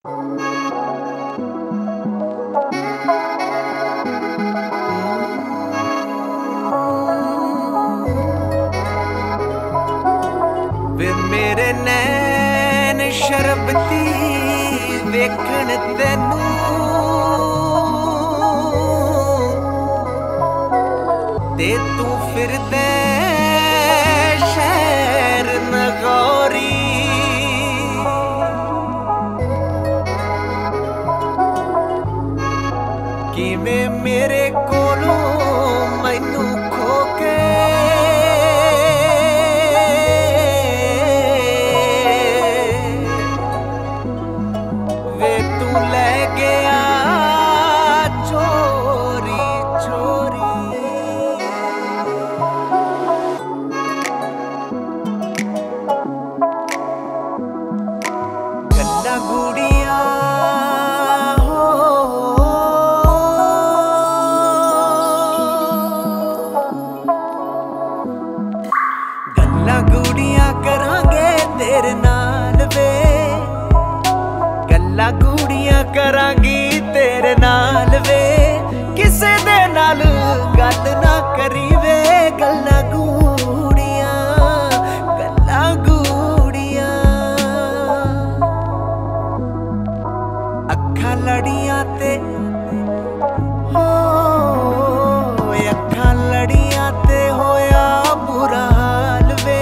वे मेरे नैन शरबती वेखण तैनू ते तू फिरदे शहर नगौरी किवें मेरे कोलों मैनू खो के वे तू ले गया चोरी चोरी। गल्लां गुड़ियां गुड़ियां करांगे तेरे नाल वे, गल्लां गुड़ियां करांगी तेरे नाल वे, किसे दे नाल गल ना करी वे। गल्लां गुड़ियां अखां लड़ियां ते हो अखां लड़ियां ते होया बुरा हाल वे,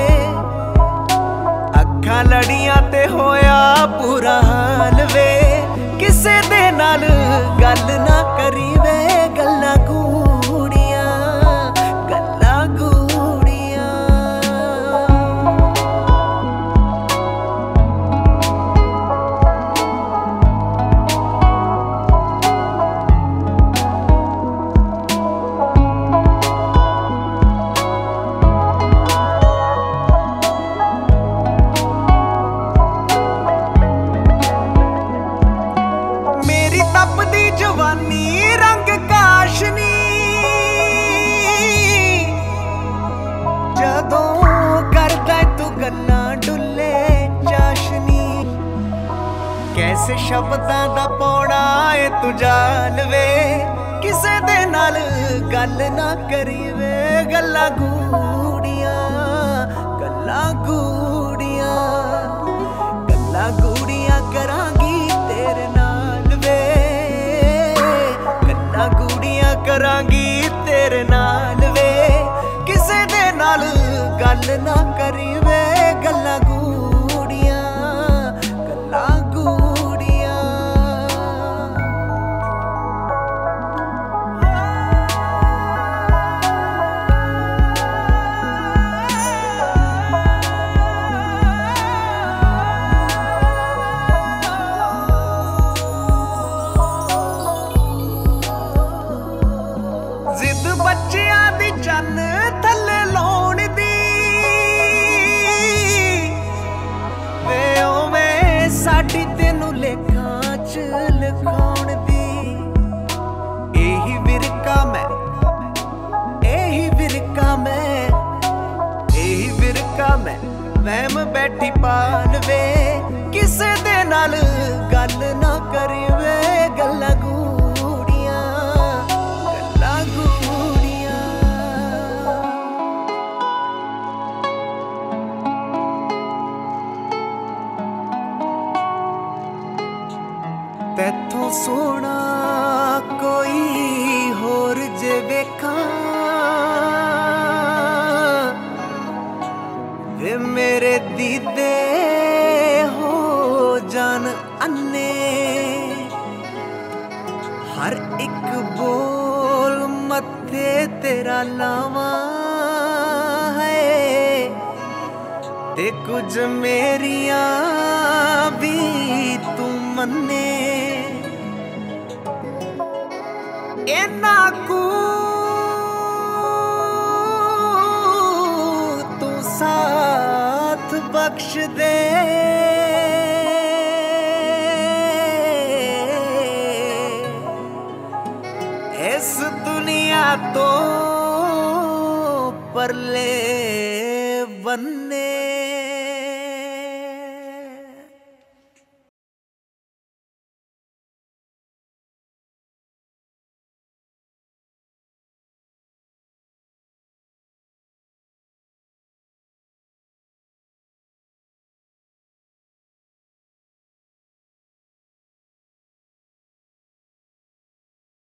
अखां लड़ियां ते होया बुरा हाल वे, किसे दे नाल गल ना करी वे। गल्लां गुड़ियां गल्लां गुड़ियां तपदी जवानी रंग काशनी, जदों करदा तू गल्लां डुल्ले चाशनी, कैसे शब्दां दा पौड़ा ए तू जाल वे, किसे दे नाल गल ना करी वे। गल्लां गुड़ियां गल्लां गुड़ियां गल्लां गुड़ियां करांगी तेरे नाल वे, गल्लां गुड़ियां करांगी तेरे नाल वे, किसे दे नाल गल ना करी वे। गल्लां गुड़ियां गल्लां गुड़ियां जिद बच्चियां दी चन्न थल्ले लाउण दी, वे ओवें साडी तैनू लेखां च लिखाउण दी। एही विरका मैं एही विरका मैं एही विरका मैं वहम बैठी पाल वे, किसे दे नाल गल ना करी वे। गल्लां गुड़ियां गल्लां गुड़ियां तैथों सोना कोई होर जे वेखां वे मेरे दीदे हो जान अन्ने, हर एक बोल मत्थे तेरा लावां है, ते कुछ मेरियां भी तू मन्ने। इन्ना कू तू साथ बख्श दे, इस दुनिया तो परले